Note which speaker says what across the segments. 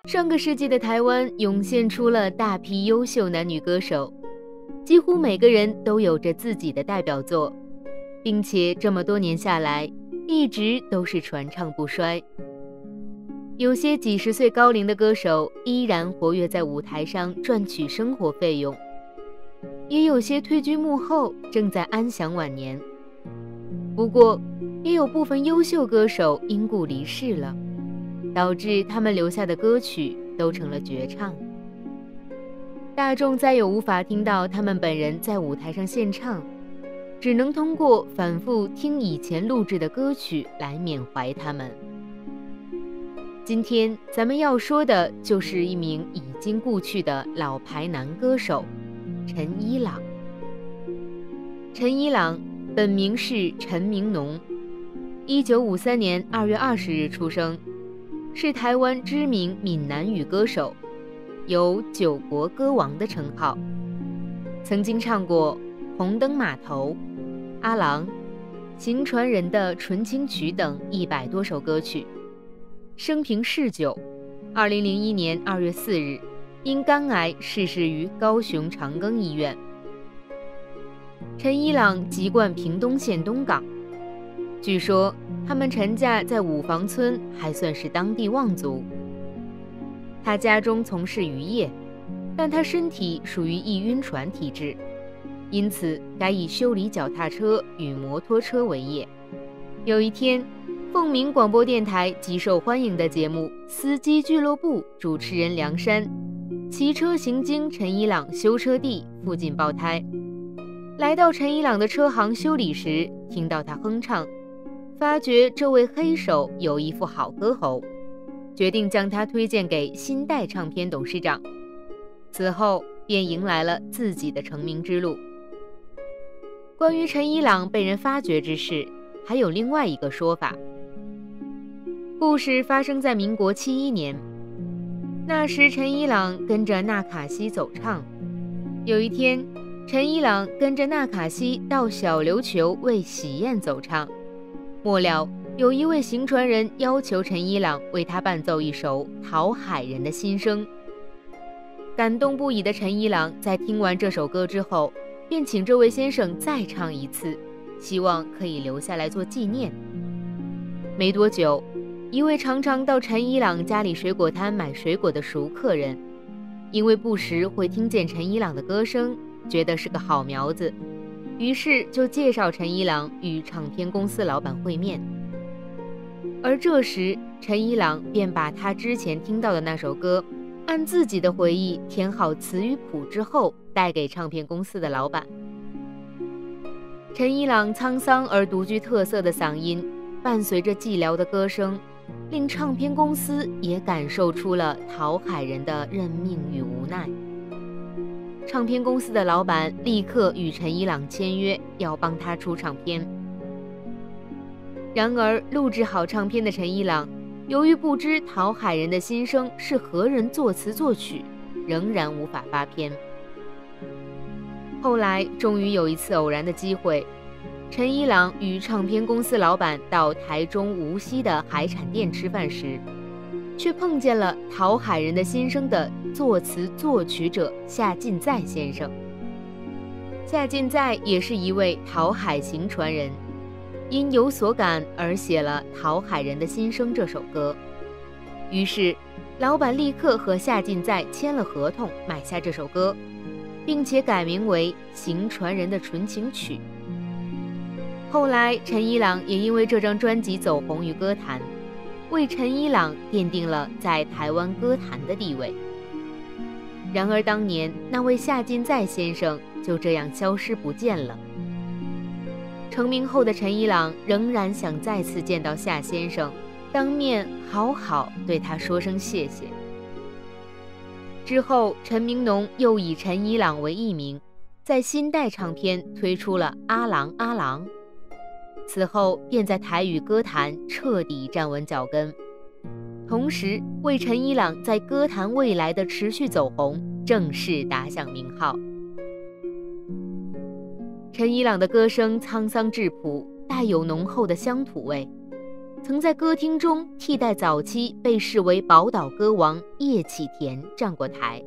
Speaker 1: 上个世纪的台湾涌现出了大批优秀男女歌手，几乎每个人都有着自己的代表作，并且这么多年下来，一直都是传唱不衰。有些几十岁高龄的歌手依然活跃在舞台上赚取生活费用，也有些退居幕后，正在安享晚年。不过，也有部分优秀歌手因故离世了，导致他们留下的歌曲都成了绝唱。大众再也无法听到他们本人在舞台上献唱，只能通过反复听以前录制的歌曲来缅怀他们。今天咱们要说的就是一名已经故去的老牌男歌手陈一朗。陈一朗本名是陈明农，1953年2月20日出生，是台湾知名闽南语歌手，有9国歌王的称号，曾经唱过《红灯码头》、《阿郎》、《行船人的纯情曲》等100多首歌曲。生平逝久，2001年2月4日因肝癌逝世于高雄长庚医院。陈一朗籍贯屏东县东港，据说他们陈家在五房村还算是当地望族。他家中从事渔业，但他身体属于易晕船体质，因此改以修理脚踏车与摩托车为业。有一天，凤鸣广播电台极受欢迎的节目《司机俱乐部》主持人梁山骑车行经陈一朗修车地附近爆胎，来到陈一朗的车行修理时，听到他哼唱，发觉这位黑手有一副好歌喉，决定将他推荐给新代唱片董事长，此后便迎来了自己的成名之路。关于陈一朗被人发掘之事，还有另外一个说法。故事发生在民国71年，那时陈一朗跟着纳卡西走唱。有一天，陈一朗跟着纳卡西到小琉球为喜宴走唱，末了有一位行船人要求陈一朗为他伴奏一首《讨海人的心声》。感动不已的陈一朗在听完这首歌之后，便请这位先生再唱一次，希望可以留下来做纪念。没多久，一位常常到陈一朗家里水果摊买水果的熟客人，因为不时会听见陈一朗的歌声，觉得是个好苗子，于是就介绍陈一朗与唱片公司老板会面。而这时，陈一朗便把他之前听到的那首歌，按自己的回忆填好词语谱之后，带给唱片公司的老板。陈一朗沧桑而独具特色的嗓音，伴随着寂寥的歌声，令唱片公司也感受出了讨海人的认命与无奈。唱片公司的老板立刻与陈一朗签约，要帮他出唱片。然而录制好唱片的陈一朗，由于不知讨海人的心声是何人作词作曲，仍然无法发片。后来终于有一次偶然的机会，陈一朗与唱片公司老板到台中无锡的海产店吃饭时，却碰见了《讨海人的心声》的作词作曲者夏进在先生。夏进在也是一位讨海行船人，因有所感而写了《讨海人的心声》这首歌。于是老板立刻和夏进在签了合同，买下这首歌，并且改名为《行船人的纯情曲》。后来陈一朗也因为这张专辑走红于歌坛，为陈一朗奠定了在台湾歌坛的地位。然而当年那位夏进在先生就这样消失不见了。成名后的陈一朗仍然想再次见到夏先生，当面好好对他说声谢谢。之后陈明农又以陈一朗为艺名，在新代唱片推出了《阿郎阿郎》，此后便在台语歌坛彻底站稳脚跟，同时为陈一朗在歌坛未来的持续走红正式打响名号。陈一朗的歌声沧桑质朴，带有浓厚的乡土味， 曾在歌厅中替代早期被视为宝岛歌王叶启田站过台。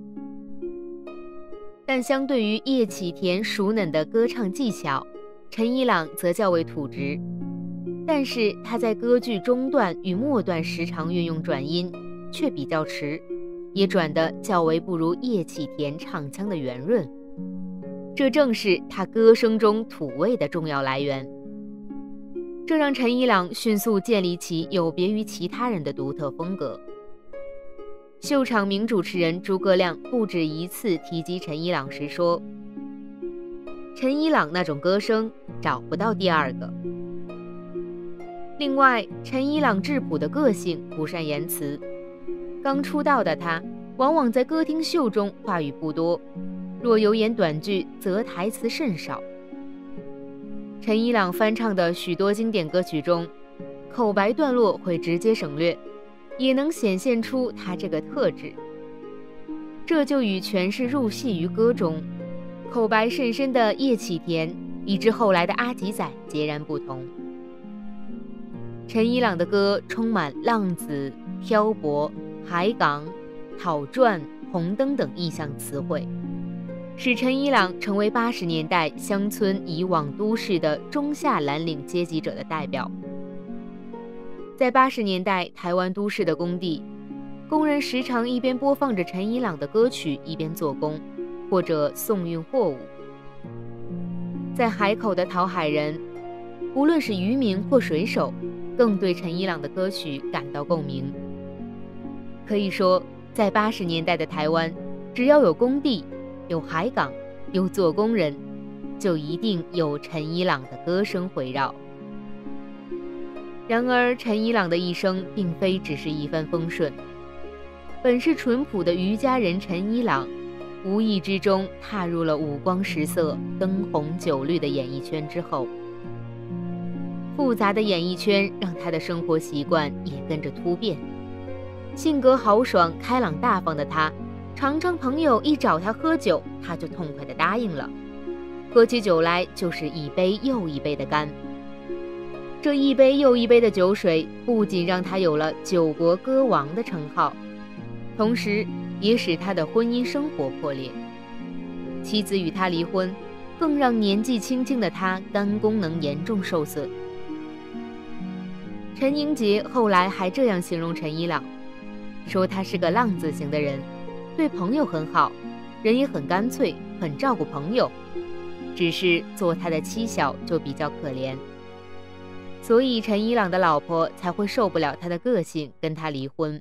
Speaker 1: 但相对于叶启田熟嫩的歌唱技巧，陈一朗则较为土直。但是他在歌剧中段与末段时常运用转音，却比较迟，也转得较为不如叶启田唱腔的圆润。这正是他歌声中土味的重要来源。这让陈一朗迅速建立起有别于其他人的独特风格。秀场名主持人诸葛亮不止一次提及陈一朗时说，陈一朗那种歌声找不到第二个。另外，陈一朗质朴的个性，不善言辞。刚出道的他，往往在歌厅秀中话语不多，若有演短剧，则台词甚少。陈一朗翻唱的许多经典歌曲中，口白段落会直接省略，也能显现出他这个特质。这就与诠释入戏于歌中，口白甚深的叶启田，以至后来的阿吉仔截然不同。陈一朗的歌充满浪子、漂泊、海港、讨赚、红灯等意象词汇，使陈一朗成为80年代乡村移往都市的中下蓝领阶级者的代表。在80年代台湾都市的工地，工人时常一边播放着陈一朗的歌曲，一边做工，或者送运货物。在海口的讨海人，无论是渔民或水手，更对陈一朗的歌曲感到共鸣。可以说，在80年代的台湾，只要有工地、有海港、有做工人，就一定有陈一朗的歌声回绕。然而，陈一朗的一生并非只是一帆风顺。本是淳朴的渔家人陈一朗，无意之中踏入了五光十色、灯红酒绿的演艺圈之后，复杂的演艺圈让他的生活习惯也跟着突变。性格豪爽、开朗大方的他，常常朋友一找他喝酒，他就痛快地答应了。喝起酒来就是一杯又一杯的干。这一杯又一杯的酒水，不仅让他有了酒国歌王的称号，同时也使他的婚姻生活破裂。妻子与他离婚，更让年纪轻轻的他肝功能严重受损。陈英杰后来还这样形容陈一朗，说他是个浪子型的人，对朋友很好，人也很干脆，很照顾朋友，只是做他的妻小就比较可怜，所以陈一朗的老婆才会受不了他的个性，跟他离婚。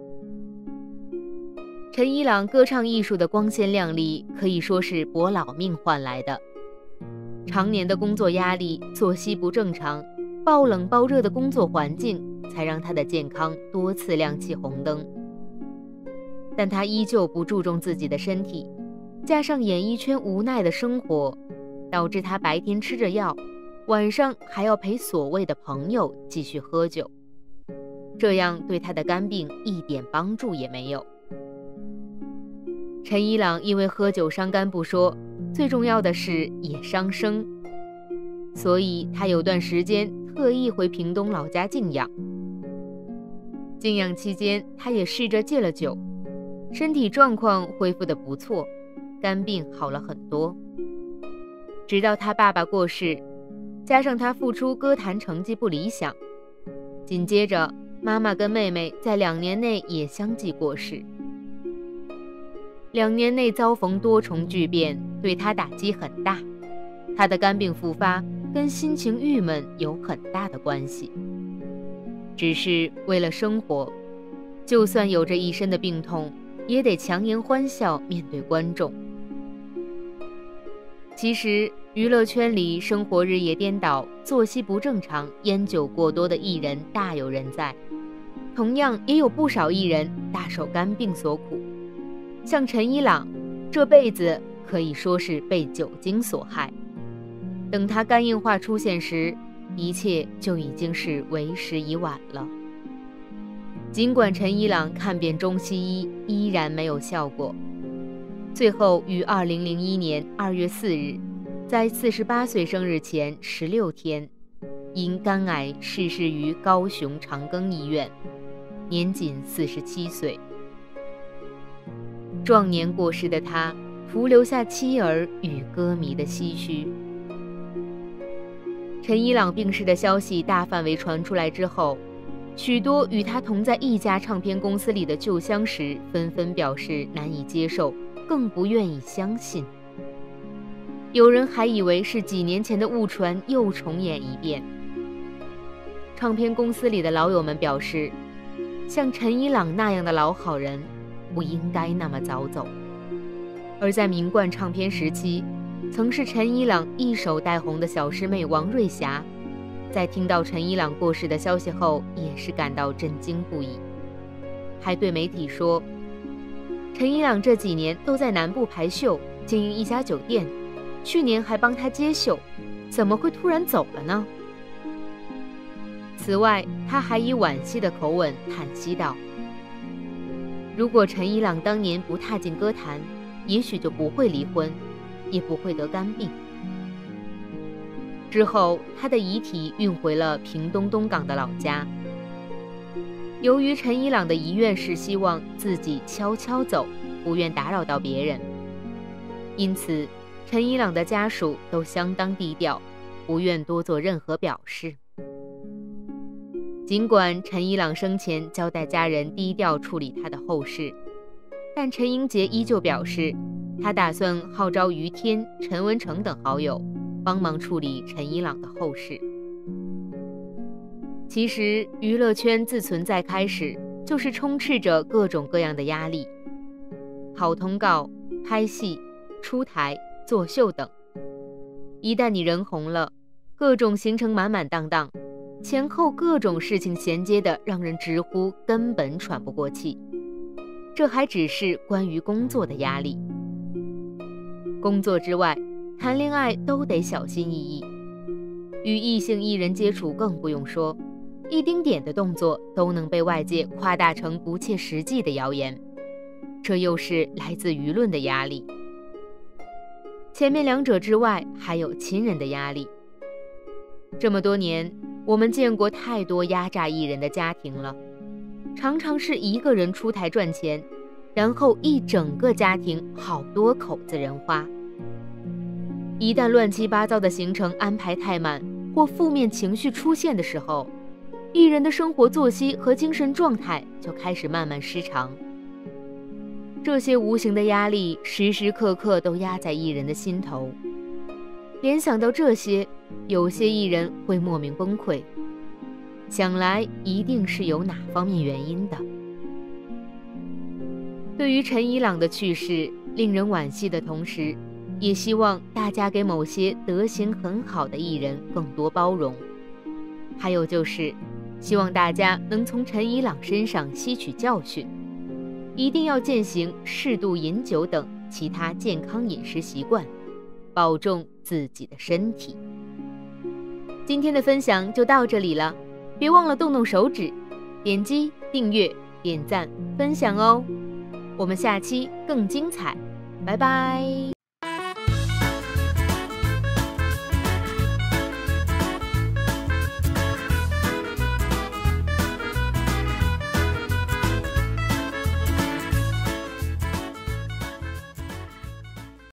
Speaker 1: 陈一朗歌唱艺术的光鲜亮丽，可以说是搏老命换来的。常年的工作压力、作息不正常、暴冷暴热的工作环境，才让他的健康多次亮起红灯。但他依旧不注重自己的身体，加上演艺圈无奈的生活，导致他白天吃着药，晚上还要陪所谓的朋友继续喝酒，这样对他的肝病一点帮助也没有。陈一朗因为喝酒伤肝不说，最重要的是也伤生，所以他有段时间特意回屏东老家静养。静养期间，他也试着戒了酒，身体状况恢复得不错，肝病好了很多。直到他爸爸过世，加上他复出歌坛成绩不理想，紧接着妈妈跟妹妹在2年内也相继过世。2年内遭逢多重巨变，对他打击很大。他的肝病复发跟心情郁闷有很大的关系。只是为了生活，就算有着一身的病痛，也得强颜欢笑面对观众。其实娱乐圈里生活日夜颠倒、作息不正常、烟酒过多的艺人大有人在，同样也有不少艺人大受肝病所苦。像陈一朗，这辈子可以说是被酒精所害。等他肝硬化出现时，一切就已经是为时已晚了。尽管陈一朗看遍中西医，依然没有效果，最后于2001年2月4日，在48岁生日前16天， 因肝癌逝世于高雄长庚医院，年仅47岁。壮年过世的他，徒留下妻儿与歌迷的唏嘘。陈一朗病逝的消息大范围传出来之后，许多与他同在一家唱片公司里的旧相识纷纷表示难以接受，更不愿意相信。有人还以为是几年前的误传又重演一遍。唱片公司里的老友们表示，像陈一朗那样的老好人不应该那么早走。而在名冠唱片时期，曾是陈一朗一手带红的小师妹王瑞霞，在听到陈一朗过世的消息后，也是感到震惊不已，还对媒体说，陈一朗这几年都在南部排秀，经营一家酒店，去年还帮他接秀，怎么会突然走了呢？此外，他还以惋惜的口吻叹息道，如果陈一朗当年不踏进歌坛，也许就不会离婚，也不会得肝病。之后，他的遗体运回了屏东东港的老家。由于陈一朗的遗愿是希望自己悄悄走，不愿打扰到别人，因此陈一朗的家属都相当低调，不愿多做任何表示。尽管陈一朗生前交代家人低调处理他的后事，但陈英杰依旧表示，他打算号召于天、陈文成等好友帮忙处理陈一朗的后事。其实娱乐圈自存在开始就是充斥着各种各样的压力，跑通告、拍戏、出台、作秀等。一旦你人红了，各种行程满满当当，前后各种事情衔接的让人直呼根本喘不过气。这还只是关于工作的压力。工作之外，谈恋爱都得小心翼翼，与异性艺人接触更不用说，一丁点的动作都能被外界夸大成不切实际的谣言，这又是来自舆论的压力。前面两者之外，还有亲人的压力。这么多年，我们见过太多压榨艺人的家庭了，常常是一个人出台赚钱，然后一整个家庭好多口子人花。一旦乱七八糟的行程安排太满，或负面情绪出现的时候，艺人的生活作息和精神状态就开始慢慢失常。这些无形的压力时时刻刻都压在艺人的心头。联想到这些，有些艺人会莫名崩溃，想来一定是有哪方面原因的。对于陈一朗的去世，令人惋惜的同时，也希望大家给某些德行很好的艺人更多包容。还有就是，希望大家能从陈一朗身上吸取教训，一定要践行适度饮酒等其他健康饮食习惯，保重自己的身体。今天的分享就到这里了，别忘了动动手指，点击订阅、点赞、分享哦。我们下期更精彩，拜拜。